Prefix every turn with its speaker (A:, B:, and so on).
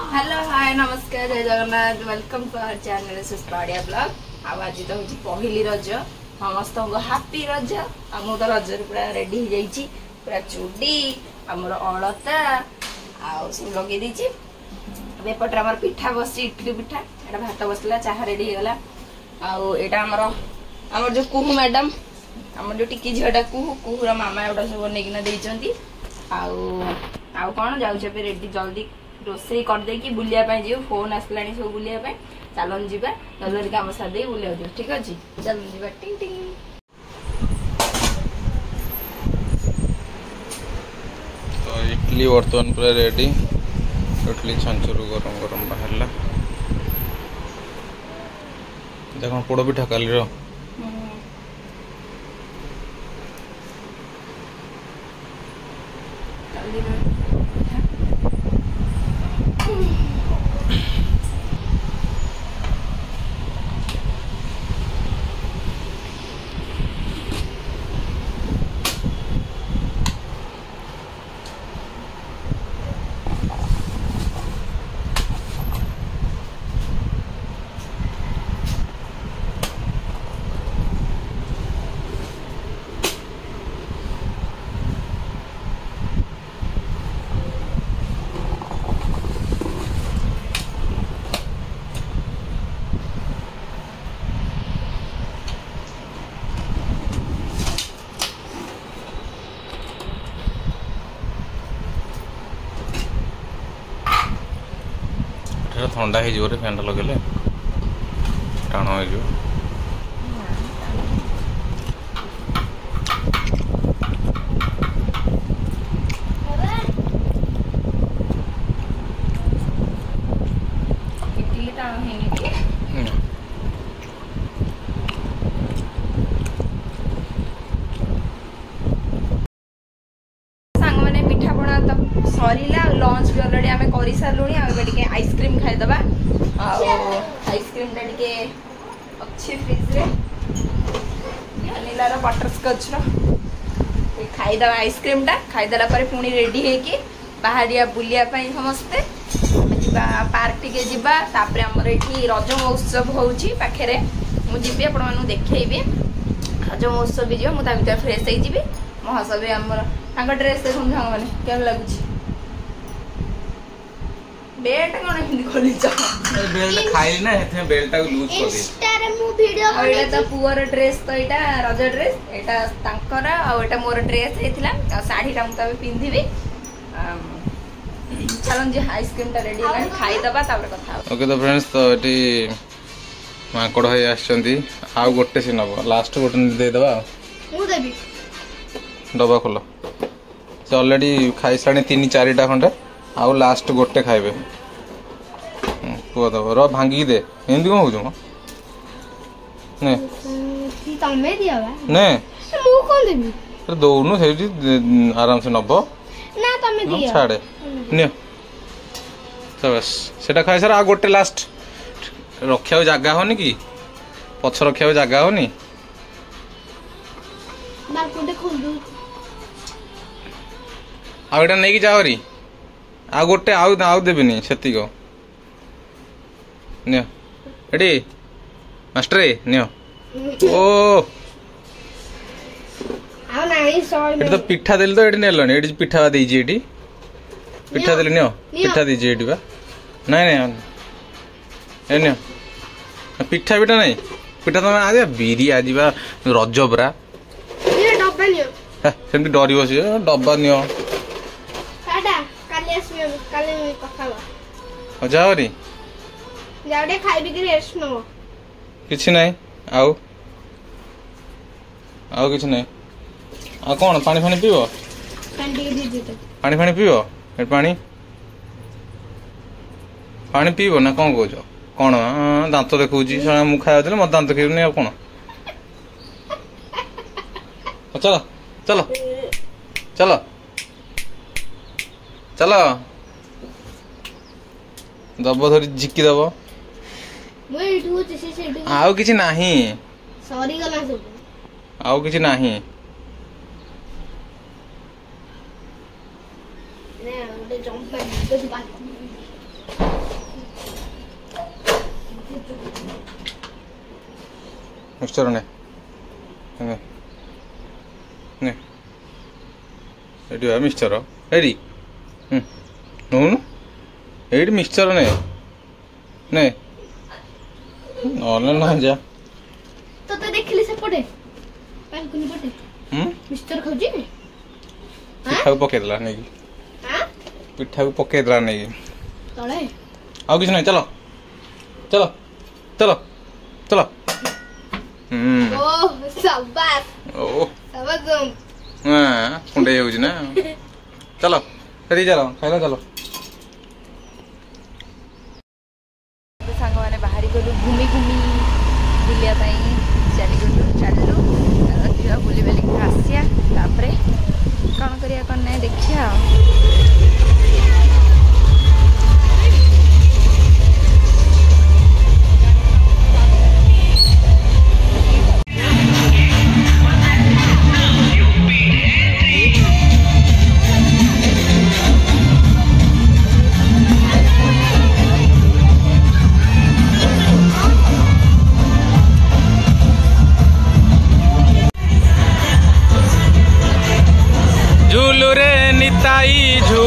A: Hello hi नमस्कार जय Jagannath welcome to our channel Suspadia blog. आज तो हूँ पहली रज समस्त हापी रज आम तो रज पूरा रेडी हो जाइए पूरा चूड़ी आमर अलता आउ सब लगे देपटे आम पिठा बस इडली पिठा एटा भात बसला चाह रेडी हो गला आमर जो कुहू मैडम आम जो टिकी झीटा कुहूर मामा एटा सब बनईकिना देती आउ कौन जाऊे रेडी जल्दी रोसई करदे बुलिया जीव फोन आसला सब बुलिया चलन जीवा जल्दी कम सादे बुलिया जीव ठीक अच्छे चलन जीवा टिंग टिंग।
B: तो इडली बर्तमान पूरा रेडी इडली छांचर गरम गरम बाहर देख पोड़ पिठा काली ठंडा हो फैन लगे टाण हो
A: सरीला लंच भी अलरेडी आम कर सारूँ आइसक्रीम खाईदबा आइसक्रीम टा टे अच्छे फ्रिज रे वैनिलार बटरस्कच खाईदबा आइसक्रीम टा खाईदेला पुणी रेडी होगी बाहरिया बुलिया समस्ते पार्क टिके जीवा तापर आमर ये रज महोत्सव होची पाखे मुझे आपण देखी रज महोत्सव भी जी मुझे भर फ्रेश हो महोत्सव आमर ड्रेस देखो सांग मैंने क्या लगुच बेल्ट कोन हिंदी खोली छ
B: बेल्ट खाइली ना एथे बेल्ट को लूज कर दे
A: इंस्टा रे मु वीडियो एटा तो पुअर ड्रेस तो एटा रज ड्रेस एटा तांकर आ एटा मोर ड्रेस हेतिला आ साड़ी टा मुता पिंधिबी चलन जी आइसक्रीम टा रेडी है खाई दबा तापर कथा
B: ओके तो फ्रेंड्स तो एटी माकड़ होय आछंती आ गोटे से नबो लास्ट गोटे दे दबा
A: मु देबी
B: डबा खोलो से ऑलरेडी खाई साने 3-4टा खंडे आउ लास्ट गोटे खाइबे पुआ दब र भांगी दे एंदी कोन होजो ने
A: ती तमे दियाबा
B: ने
A: मु कोन देबी
B: तो दोनु सेठी आराम से नबो
A: ना तमे दिया
B: छाड़े ने तो बस सेटा खाइ सर आ गोटे लास्ट रखिया जगह होनी कि पछ रखिया जगह होनी
A: बार कोटे खोल दू
B: आ एटा नै कि जावरी आ गोटे आउ देबेनी सेती को नियो एडी मास्टर नियो ओ
A: आ नाही सॉरी
B: एडी तो पिठा देल तो एडी नेलनी एडी पिठा देई जी एडी पिठा देल नियो पिठा देई जी एडी बा नाही नाही ए नियो पिठा बिठा नहीं पिठा तो आ बिरी आ जीवा रज बरा
A: ये डब्बा नियो
B: सेमती डरी बसी डब्बा नियो जाओरी
A: जाओडे खाइबी कि रेस्ट नो
B: किछि नहीं आउ आउ किछि नहीं आ कोन पानी फानी पीबो पानी फानी पीबो ए पानी पानी पीबो ना कोन कहजो कोन दांत देखौजी सना मु खाया देले मत दांत खेबनी आ कोन चलो चलो चलो चलो दब धरी झिकी दब आउ किछि नाही
A: सॉरी गला सब
B: आउ किछि नाही
A: ने ओटे जंप कर
B: मिक्सचर ने ने एडी मिक्सचर एडी नौनु एडी मिक्सचर ने ने नॉर्मल ना जा
C: तो देखली से पड़े पानकुनी पटे मिक्सचर खाउजी
B: पिठा पके दला नहीं
C: हां
B: पिठा पके दला नहीं
C: तळे
B: आ किछ नहीं चलो चलो चलो चलो
C: ओ शाबाश
B: ओ
C: शाबाश
B: हां कुंडे होउछ ना चलो कदी चलो खाइला चलो
A: सांग माने बाहरी गलु घूमी घूमी बुलिया ताई चली गलु रखिया बुली बेली आसिया तापरे कौन करिया कौन नहीं देखिया
B: झूलू रे निताई झू